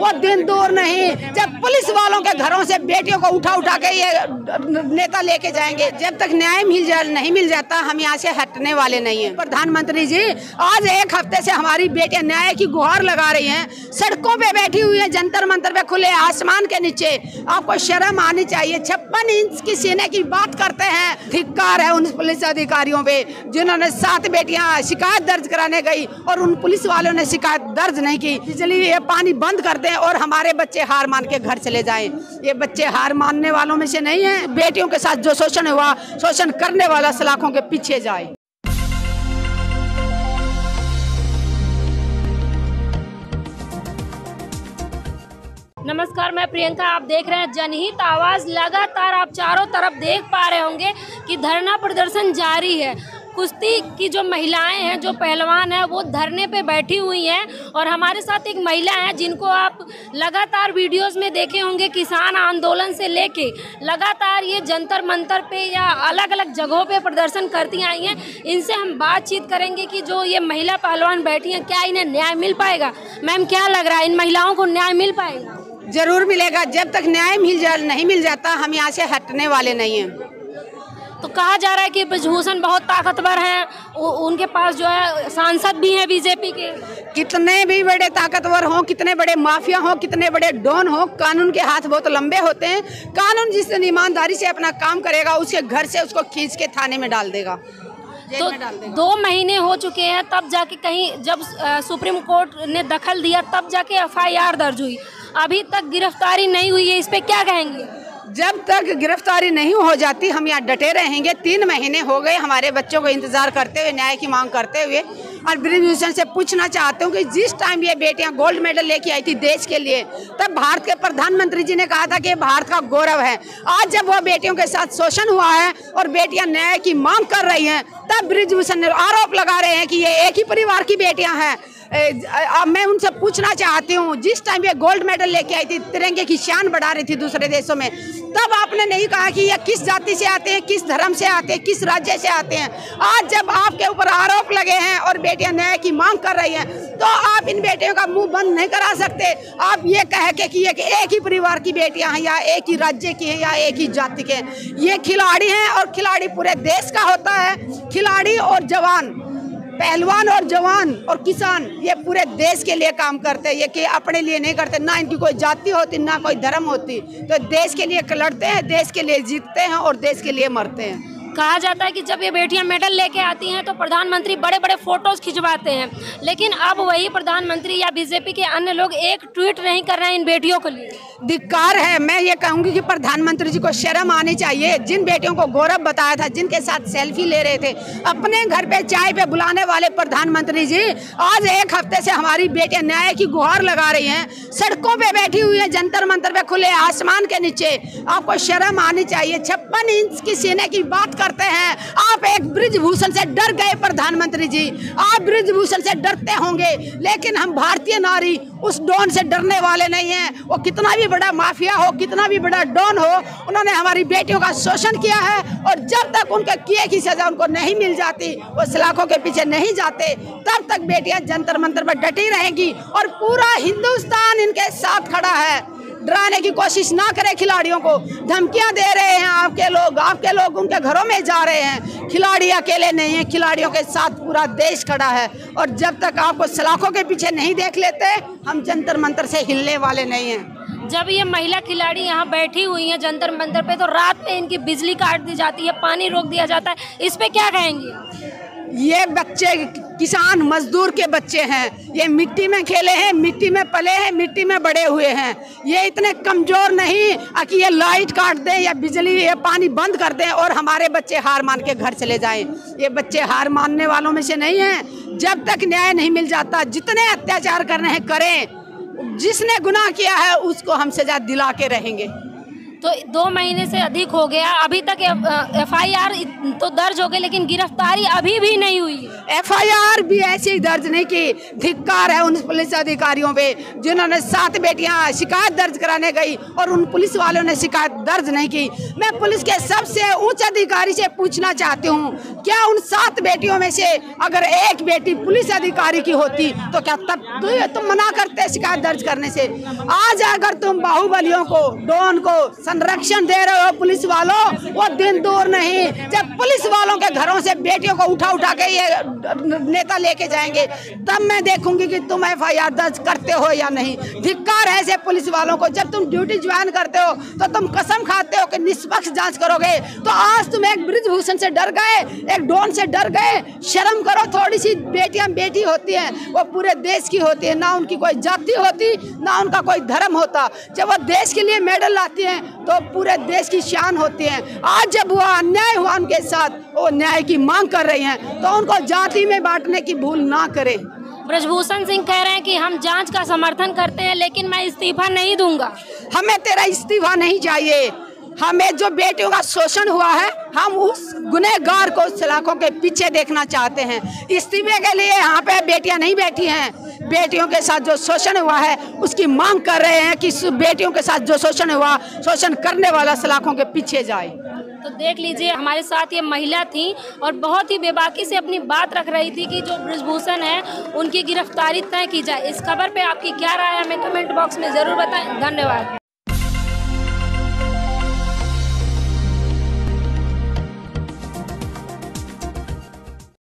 वो दिन दूर नहीं जब पुलिस वालों के घरों से बेटियों को उठा के ये नेता लेके जाएंगे। जब तक न्याय नहीं मिल जाता हम यहाँ से हटने वाले नहीं हैं। प्रधानमंत्री जी आज एक हफ्ते से हमारी बेटियां न्याय की गुहार लगा रही हैं, सड़कों पे बैठी हुई हैं, जंतर मंतर पे खुले आसमान के नीचे। आपको शर्म आनी चाहिए। 56 इंच की सीने की बात करते हैं। धिक्कार है उन पुलिस अधिकारियों पे जिन्होंने 7 बेटियां शिकायत दर्ज कराने गई और उन पुलिस वालों ने शिकायत दर्ज नहीं की। बिजली ये पानी बंद कर दें और हमारे बच्चे हार मान के घर चले जाएं। ये बच्चे हार मानने वालों में से नहीं है। बेटियों के साथ जो शोषण हुआ, शोषण करने वाला सलाखों के पीछे जाए। नमस्कार, मैं प्रियंका, आप देख रहे हैं जनहित आवाज़। लगातार आप चारों तरफ देख पा रहे होंगे कि धरना प्रदर्शन जारी है। कुश्ती की जो महिलाएं हैं, जो पहलवान हैं, वो धरने पे बैठी हुई हैं और हमारे साथ एक महिला है जिनको आप लगातार वीडियोस में देखे होंगे। किसान आंदोलन से लेके लगातार ये जंतर मंतर पे या अलग अलग जगहों पे प्रदर्शन करती आई हैं। इनसे हम बातचीत करेंगे कि जो ये महिला पहलवान बैठी हैं, क्या इन्हें न्याय मिल पाएगा। मैम, क्या लग रहा है, इन महिलाओं को न्याय मिल पाएगा? जरूर मिलेगा। जब तक न्याय नहीं मिल जाता हम यहाँ से हटने वाले नहीं हैं। तो कहा जा रहा है कि ब्रजभूषण बहुत ताकतवर हैं, उनके पास जो है सांसद भी हैं बीजेपी के। कितने भी बड़े ताकतवर हों, कितने बड़े माफिया हों, कितने बड़े डॉन हों, कानून के हाथ बहुत लंबे होते हैं। कानून जिस दिन ईमानदारी से अपना काम करेगा उसके घर से उसको खींच के थाने में डाल देगा। तो 2 महीने हो चुके हैं, तब जाके कहीं जब सुप्रीम कोर्ट ने दखल दिया तब जाके FIR दर्ज हुई। अभी तक गिरफ्तारी नहीं हुई है, इस पे क्या कहेंगे? जब तक गिरफ्तारी नहीं हो जाती हम यहाँ डटे रहेंगे। 3 महीने हो गए हमारे बच्चों को इंतजार करते हुए, न्याय की मांग करते हुए। और ब्रजभूषण से पूछना चाहते हूँ कि जिस टाइम ये बेटियाँ गोल्ड मेडल लेके आई थी देश के लिए, तब भारत के प्रधानमंत्री जी ने कहा था कि भारत का गौरव है। आज जब वो बेटियों के साथ शोषण हुआ है और बेटियाँ न्याय की मांग कर रही हैं, तब ब्रजभूषण ने आरोप लगा रहे हैं कि ये एक ही परिवार की बेटियाँ हैं। अब मैं उनसे पूछना चाहती हूँ, जिस टाइम ये गोल्ड मेडल लेके आई थी, तिरंगे की शान बढ़ा रही थी दूसरे देशों में, तब आपने नहीं कहा कि ये किस जाति से आते हैं, किस धर्म से आते हैं, किस राज्य से आते हैं। आज जब आपके ऊपर आरोप लगे हैं और बेटियां न्याय की मांग कर रही हैं, तो आप इन बेटियों का मुंह बंद नहीं करा सकते। आप ये कह के कि एक ही परिवार की बेटियां हैं या एक ही राज्य की हैं या एक ही जाति के हैं। ये खिलाड़ी हैं और खिलाड़ी पूरे देश का होता है। खिलाड़ी और जवान, पहलवान और जवान और किसान, ये पूरे देश के लिए काम करते हैं। ये कि अपने लिए नहीं करते, ना इनकी कोई जाति होती ना कोई धर्म होती। तो देश के लिए लड़ते हैं, देश के लिए जीतते हैं और देश के लिए मरते हैं। कहा जाता है कि जब ये बेटियां मेडल लेके आती हैं तो प्रधानमंत्री बड़े बड़े फोटोज खिंचवाते हैं, लेकिन अब वही प्रधानमंत्री या बीजेपी के अन्य लोग एक ट्वीट नहीं कर रहे हैं इन बेटियों के लिए। धिक्कार है। मैं ये कहूँगी कि प्रधानमंत्री जी को शर्म आनी चाहिए। जिन बेटियों को गौरव बताया था, जिनके साथ सेल्फी ले रहे थे, अपने घर पे चाय पे बुलाने वाले प्रधानमंत्री जी आज एक हफ्ते से हमारी बेटियां न्याय की गुहार लगा रही हैं, सड़कों पे बैठी हुई हैं, जंतर मंतर पे खुले आसमान के नीचे। आपको शर्म आनी चाहिए। 56 इंच की सीने की बात करते हैं। आप एक ब्रजभूषण से डर गए प्रधानमंत्री जी, आप ब्रजभूषण से डरते होंगे, लेकिन हम भारतीय नारी उस डॉन से डरने वाले नहीं हैं। वो कितना भी बड़ा माफिया हो, कितना भी बड़ा डॉन हो, उन्होंने हमारी बेटियों का शोषण किया है और जब तक उनके किए की सजा उनको नहीं मिल जाती, वो सलाखों के पीछे नहीं जाते, तब तक बेटियां जंतर मंतर पर डटी रहेंगी और पूरा हिंदुस्तान इनके साथ खड़ा है। डराने की कोशिश ना करें खिलाड़ियों को। धमकियां दे रहे हैं आपके लोग उनके घरों में जा रहे हैं। खिलाड़ी अकेले नहीं हैं, खिलाड़ियों के साथ पूरा देश खड़ा है। और जब तक आपको सलाखों के पीछे नहीं देख लेते, हम जंतर मंतर से हिलने वाले नहीं हैं। जब ये महिला खिलाड़ी यहाँ बैठी हुई हैं जंतर मंतर पे, तो रात में इनकी बिजली काट दी जाती है, पानी रोक दिया जाता है, इस पे क्या कहेंगे? ये बच्चे किसान मजदूर के बच्चे हैं। ये मिट्टी में खेले हैं, मिट्टी में पले हैं, मिट्टी में बड़े हुए हैं। ये इतने कमजोर नहीं कि ये लाइट काट दें या बिजली या पानी बंद कर दें और हमारे बच्चे हार मान के घर चले जाएं। ये बच्चे हार मानने वालों में से नहीं हैं। जब तक न्याय नहीं मिल जाता, जितने अत्याचार करने हैं करें, जिसने गुनाह किया है उसको हम सजा दिला के रहेंगे। तो 2 महीने से अधिक हो गया, अभी तक FIR तो दर्ज हो गई, लेकिन गिरफ्तारी अभी भी नहीं हुई। FIR भी ऐसे ही दर्ज नहीं की। धिक्कार है उन पुलिस अधिकारियों पे जिन्होंने 7 बेटियां शिकायत दर्ज कराने गई और उन पुलिस वालों ने शिकायत दर्ज नहीं की। मैं पुलिस के सबसे उच्च अधिकारी से पूछना चाहती हूँ, क्या उन 7 बेटियों में से अगर एक बेटी पुलिस अधिकारी की होती तो क्या तब तुम मना करते शिकायत दर्ज करने से? आज अगर तुम बाहुबलियों को, डॉन को संरक्षण दे रहे हो पुलिस वालों, वो दिन दूर नहीं जब पुलिस वालों के घरों से बेटियों को उठा के ये नेता लेके जाएंगे, तब मैं देखूंगी कि तुम FIR दर्ज करते हो या नहीं। धिक्कार है ऐसे पुलिस वालों को। जब तुम ड्यूटी ज्वाइन करते हो तो तुम कसम खाते हो कि निष्पक्ष जांच करोगे, तो आज तुम एक बृजभूषण से डर गए, एक डॉन से डर गए। शर्म करो, थोड़ी सी बेटियां बेटी होती हैं, वो पूरे देश की होती है, ना उनकी कोई जाति होती ना उनका कोई धर्म होता। जब वो देश के लिए मेडल लाती हैं तो पूरे देश की शान होती है। आज जब हुआ अन्याय हुआ उनके साथ, वो न्याय की मांग कर रही हैं, तो उनको जाति में बांटने की भूल ना करें। ब्रजभूषण सिंह कह रहे हैं कि हम जांच का समर्थन करते हैं, लेकिन मैं इस्तीफा नहीं दूंगा। हमें तेरा इस्तीफा नहीं चाहिए। हमें जो बेटियों का शोषण हुआ है, हम उस गुनहगार को सलाखों के पीछे देखना चाहते हैं। इस्तीफे के लिए यहाँ पे बेटियां नहीं बैठी हैं। बेटियों के साथ जो शोषण हुआ है उसकी मांग कर रहे हैं कि बेटियों के साथ जो शोषण हुआ, शोषण करने वाला सलाखों के पीछे जाए। तो देख लीजिए, हमारे साथ ये महिला थी और बहुत ही बेबाकी से अपनी बात रख रही थी कि जो ब्रजभूषण है उनकी गिरफ्तारी तय की जाए। इस खबर पे आपकी क्या राय है हमें कमेंट बॉक्स में ज़रूर बताएं। धन्यवाद।